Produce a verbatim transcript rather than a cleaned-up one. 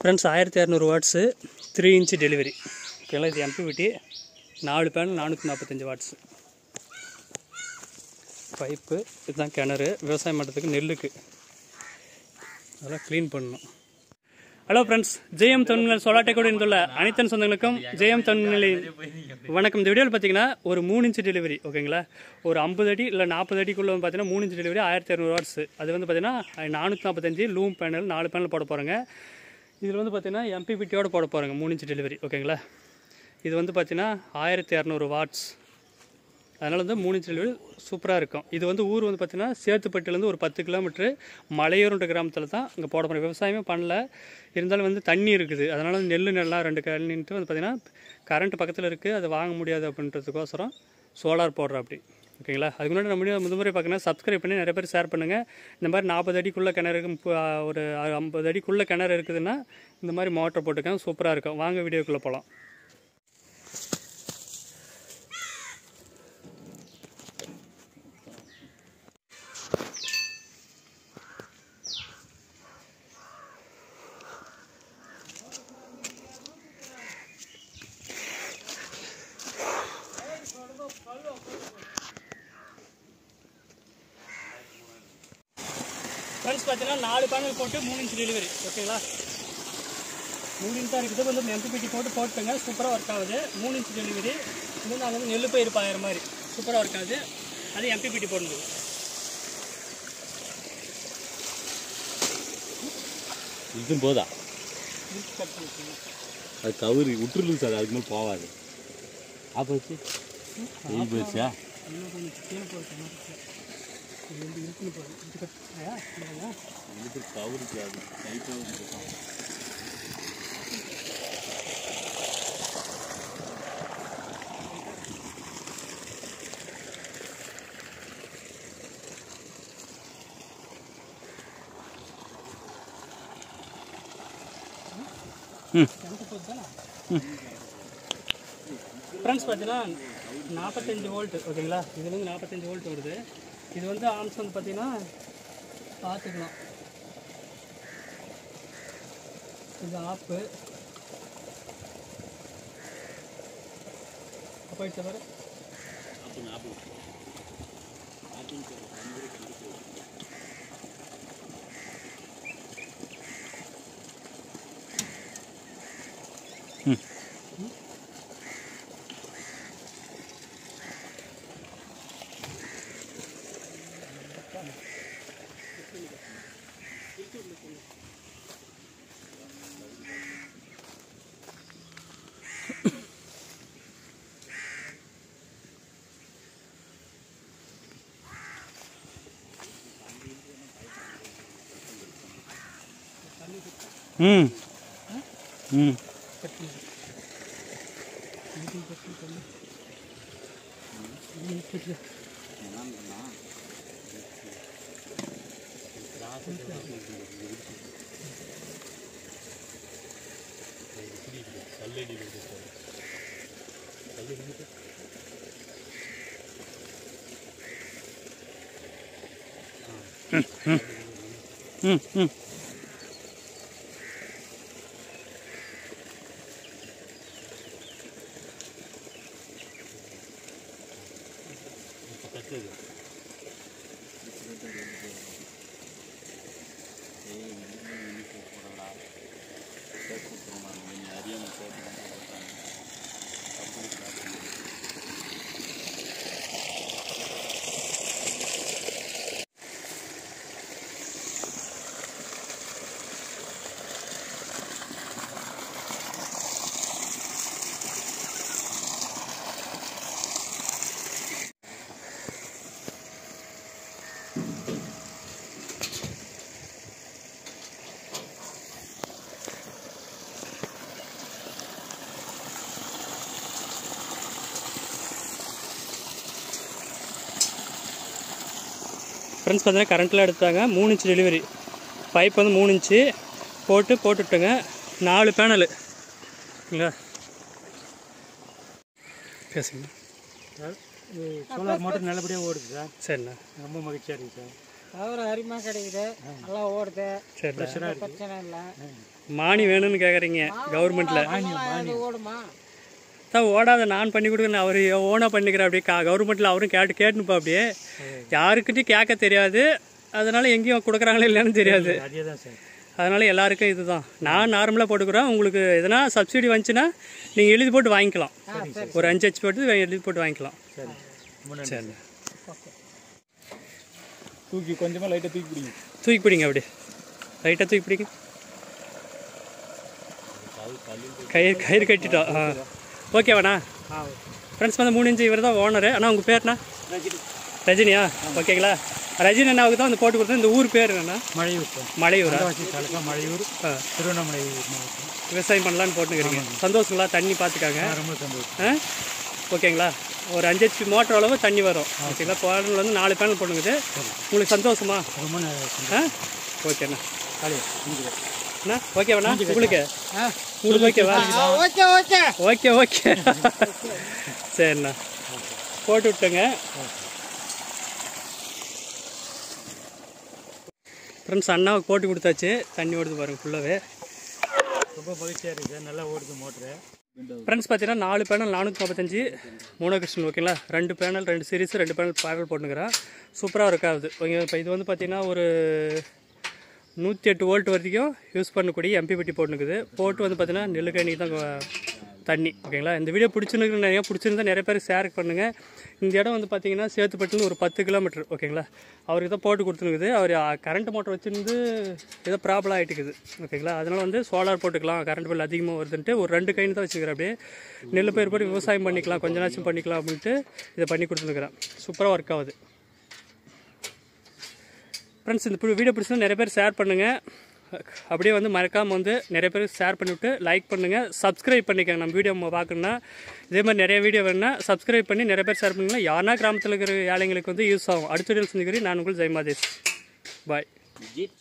Friends ஆயிரத்தி இரநூறு watts three inch delivery. ஓகேங்களா, இது எம்பிவிட்டி நாலு பேனல் நானூற்றி நாற்பத்தஞ்சு வாட்ஸு பைப்பு. இதுதான் கிணறு, விவசாயம் பண்ணுறதுக்கு நெல்லுக்கு அதெல்லாம் க்ளீன் பண்ணணும். ஹலோ ஃப்ரெண்ட்ஸ், ஜெயம் தொழில்நிலை சோலாட்டை இருந்துள்ள அனைத்து சொந்தங்களுக்கும் ஜெயம் தொழில்நிலை வணக்கம். இந்த வீடியோவில் பார்த்தீங்கன்னா ஒரு மூணு இன்ச்சு டெலிவரி. ஓகேங்களா, ஒரு ஐம்பது அடி இல்லை நாற்பது அடிக்குள்ளே வந்து பார்த்தீங்கன்னா மூணு இன்ச்சு டெலிவரி ஆயிரத்தி இரநூறு வாட்ஸு. அது வந்து பார்த்தீங்கன்னா நானூற்றி நாற்பத்தஞ்சு லூம் பேனல் நாலு பேனல் போட போகிறேங்க. இதில் வந்து பார்த்தீங்கன்னா எம்பிபிட்டியோடு போட போகிறாங்க மூணு இன்ச்சு டெலிவரி. ஓகேங்களா, இது வந்து பார்த்தீங்கன்னா ஆயிரத்தி இரநூறு வாட்ஸ். அதனால் வந்து மூணு இன்ச்சு டெலிவரி சூப்பராக இருக்கும். இது வந்து ஊர் வந்து பார்த்தீங்கன்னா சேத்துப்பட்டிலேருந்து ஒரு பத்து கிலோமீட்ரு மலையூருன்ற கிராமத்தில் தான் இங்கே போட போகிறோம். விவசாயமே பண்ணல, இருந்தாலும் வந்து தண்ணி இருக்குது. அதனால் வந்து நெல் நெல்லாம் ரெண்டு கல்லின்ட்டு வந்து பார்த்திங்கன்னா கரண்ட் பக்கத்தில் இருக்குது, அதை வாங்க முடியாது அப்படின்றதுக்கோசரம் சோலார் போடுறோம் அப்படி. ஓகேங்களா, அதுக்கு முன்னாடி நம்ம முத முறை பார்க்கணும், சப்ஸ்கிரைப் பண்ணி நிறைய பேர் ஷேர் பண்ணுங்கள். இந்த மாதிரி நாற்பது அடிக்குள்ளே கிணறு இருக்கு, ஒரு ஐம்பது அடிக்குள்ளே கிணறு இருக்குதுன்னா இந்த மாதிரி மோட்டர் போட்டுக்கோங்க, சூப்பராக இருக்கும். வாங்க வீடியோக்குள்ளே போகலாம். ஃப்ரெண்ட்ஸ் பார்த்தீங்கன்னா நாலு பேனல் போட்டு மூணு இன்ச்சு டெலிவரி. ஓகேங்களா, மூணு இன்ச் தான் இருக்குது. வந்து எம்பிபிட்டி போட்டு போட்டுங்க, சூப்பராக ஒர்க் ஆகுது. மூணு இன்ச்சு டெலிவரி. இன்னும் நாங்கள் வந்து நெல் பயிர் பாயிற மாதிரி சூப்பராக ஒர்க் ஆகுது. அது எம்பிபிட்டி போடுது. இதுவும் போதா அது கவுரி விட்டுருது சார், அதுக்கு மேலே போகாது. ஆப் வச்சு வெயில் போயிடுச்சா? கவுரிக்கு அது கைட்டாக ஃப்ரெண்ட்ஸ் பார்த்தீங்கன்னா நாற்பத்தஞ்சு வோல்ட்டு. ஓகேங்களா, இதுல வந்து நாற்பத்தஞ்சு வோல்ட் வருது. இது வந்து ஆம்ஸ் வந்து பார்த்தீங்கன்னா பார்த்துக்கலாம். இது ஆப்பு போயிடுச்சு பாரு. ம் ம் ம் ம் ஃப்ரெண்ட்ஸ் பார்த்தீங்கன்னா கரண்ட்டில் எடுத்தாங்க. மூணு இன்ச்சு டெலிவரி. பைப் வந்து மூணு இன்ச்சு போட்டு போட்டுவிட்டுங்க. நாலு பேனலு. இல்லைங்களா, பேசுங்க. சோலார் மோட்டர் நல்லபடியாக ஓடுது சார். சரிண்ணா, ரொம்ப மகிழ்ச்சியாக இருக்குது சார். பவர் அருமையாக கிடைக்குது, நல்லா ஓடுது. சரி, பிரச்சனை இல்லை. மானி வேணும்னு கேட்குறீங்க கவர்மெண்ட்டில் தான் ஓடாத நான் பண்ணி கொடுக்குறேன் அவர் ஓனாக பண்ணிக்கிறேன் அப்படியே கா கவர்மெண்ட்டில் அவரும் கேட்டு கேட்டுனுப்பா அப்படியே யாருக்கிட்டையும் கேட்க தெரியாது அதனால் எங்கேயும் கொடுக்குறாங்களே இல்லைன்னு தெரியாது அதனால் எல்லாருக்கும் இது தான் நான் நார்மலாக போட்டுக்கிறேன் உங்களுக்கு எதனா சப்சிடி வந்துச்சுன்னா நீங்கள் எழுதி போட்டு வாங்கிக்கலாம் ஒரு அஞ்சு ஹெச் போட்டு எழுதி போட்டு வாங்கிக்கலாம் சரி தூக்கி கொஞ்சமாக லைட்டாக தூக்கி பிடிங்க தூக்கி பிடிங்க அப்படி லைட்டாக தூக்கி பிடிங்க கயிறு கயிறு கட்டிட்டோம் ஆ ஓகேவாண்ணா ஃப்ரெண்ட்ஸ் வந்து மூணு இன்ச்சு இவர் தான் ஓனரு ஆனால் உங்கள் பேர்ண்ணா ரஜினியா ஓகேங்களா ரஜினி அண்ணாவுக்கு தான் வந்து போட்டு கொடுத்தேன் இந்த ஊர் பேர் என்னண்ணா மழையூர் மலையூரா மழையூர் திருவண்ணாமலை விவசாயம் பண்ணலான்னு போட்டுக்கிறீங்க சந்தோஷங்களா தண்ணி பார்த்துக்காங்க ரொம்ப சந்தோஷம் ஆ ஓகேங்களா ஒரு அஞ்சு ஹெச்பி மோட்டர் அளவு தண்ணி வரும் ஓகேங்களா பேனல் வந்து நாலு பேனல் போட்டுங்குது உங்களுக்கு சந்தோஷமா ரொம்ப ஆ ஓகேண்ணா அண்ணா ஓகேவாண்ணா உங்களுக்கு உங்களுக்கு ஓகேவா ஓகே ஓகே ஓகே ஓகே சரிண்ணா போட்டு விட்டுங்க ஃப்ரெண்ட்ஸ் அண்ணாவுக்கு போட்டு கொடுத்தாச்சு தண்ணி ஓடுது பாருங்க ஃபுல்லாகவே ரொம்ப மகிழ்ச்சியாக இருக்குது சார் நல்லா ஓடுது மோட்ரு ஃப்ரெண்ட்ஸ் பார்த்தீங்கன்னா நாலு பேனல் நானூற்றி நாற்பத்தஞ்சு மூணோ கிறிஸ்டன் ஓகேங்களா ரெண்டு பேனல் ரெண்டு சீரிஸ் ரெண்டு பேனல் பேனல் போட்டுக்கிறேன் சூப்பராக இருக்காது ஓகே இப்போ இது வந்து பார்த்தீங்கன்னா ஒரு நூற்றி எட்டு வோல்ட் வரைக்கும் யூஸ் பண்ணக்கூடிய எம்பிபிடி போட்டுனுக்குது போட்டு வந்து பார்த்தீங்கன்னா நெல்லுக்கணி தான் தண்ணி ஓகேங்களா இந்த வீடியோ பிடிச்சிருக்கு நிறையா பிடிச்சிருந்தா நிறைய பேர் ஷேர் பண்ணுங்கள் இந்த இடம் வந்து பார்த்தீங்கன்னா சேத்துப்பட்டுன்னு ஒரு பத்து கிலோமீட்டர் ஓகேங்களா அவருக்கு தான் போட்டு கொடுத்துனுக்குது அவர் கரண்ட் மோட்டர் வச்சுருந்து ஏதோ ப்ராப்ளம் ஆகிட்டுக்குது ஓகேங்களா அதனால் வந்து சோலார் போட்டுக்கலாம் கரண்ட் பில் அதிகமாக வருதுன்ட்டு ஒரு ரெண்டு கைன்னு தான் வச்சுக்கிறேன் அப்படியே நெல் பயிர் போட்டு விவசாயம் பண்ணிக்கலாம் கொஞ்ச நாச்சும் பண்ணிக்கலாம் அப்படின்ட்டு இதை பண்ணி கொடுத்துருக்குறேன் சூப்பராக ஒர்க் ஆகுது ஃப்ரெண்ட்ஸ் இந்த வீடியோ பிடிச்சா நிறைய பேர் ஷேர் பண்ணுங்கள் அப்படியே வந்து மறக்காமல் வந்து நிறைய பேர் ஷேர் பண்ணிவிட்டு லைக் பண்ணுங்கள் சப்ஸ்கிரைப் பண்ணிக்கோங்க நம்ம வீடியோ பார்க்கணுன்னா இதே மாதிரி நிறைய வீடியோ வேணுன்னா சப்ஸ்கிரைப் பண்ணி நிறைய பேர் ஷேர் பண்ணிங்கன்னா யாருன்னா கிராமத்தில் இருக்கிற ஏழைங்களுக்கு வந்து யூஸ் ஆகும் அடுத்த வீடியோ செஞ்சுக்கிறேன் நான் உங்கள் ஜெயமாதேஷ் பாய்